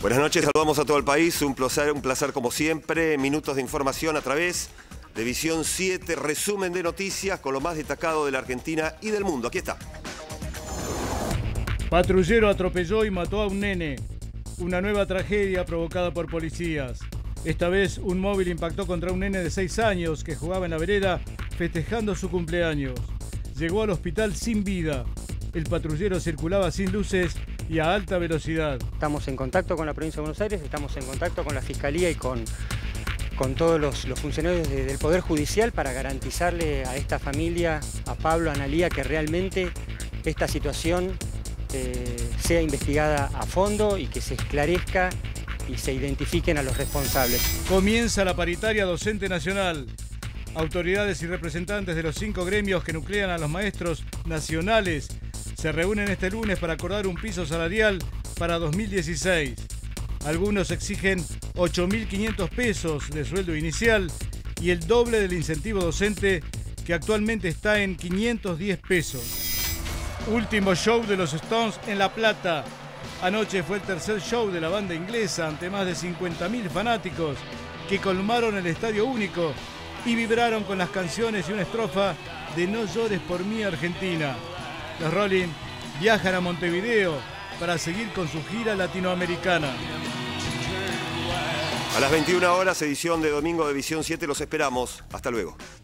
Buenas noches, saludamos a todo el país. Un placer como siempre. Minutos de información a través de Visión 7. Resumen de noticias con lo más destacado de la Argentina y del mundo. Aquí está. Patrullero atropelló y mató a un nene. Una nueva tragedia provocada por policías. Esta vez un móvil impactó contra un nene de 6 años que jugaba en la vereda festejando su cumpleaños. Llegó al hospital sin vida. El patrullero circulaba sin luces y a alta velocidad. Estamos en contacto con la provincia de Buenos Aires, estamos en contacto con la Fiscalía y con todos los funcionarios del Poder Judicial para garantizarle a esta familia, a Pablo, a Analía, que realmente esta situación sea investigada a fondo y que se esclarezca y se identifiquen a los responsables. Comienza la paritaria docente nacional. Autoridades y representantes de los 5 gremios que nuclean a los maestros nacionales se reúnen este lunes para acordar un piso salarial para 2016. Algunos exigen 8.500 pesos de sueldo inicial y el doble del incentivo docente, que actualmente está en 510 pesos. Último show de los Stones en La Plata. Anoche fue el tercer show de la banda inglesa ante más de 50.000 fanáticos que colmaron el Estadio Único y vibraron con las canciones y una estrofa de No llores por mí, Argentina. Los Rolling viajan a Montevideo para seguir con su gira latinoamericana. A las 21 horas, edición de domingo de Visión 7, los esperamos. Hasta luego.